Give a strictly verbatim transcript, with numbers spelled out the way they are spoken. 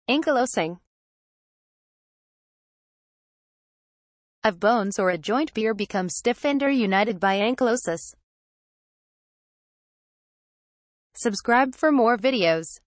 Ankylosing. Of bones or a joint beer become stiff and are united by ankylosis. Subscribe for more videos.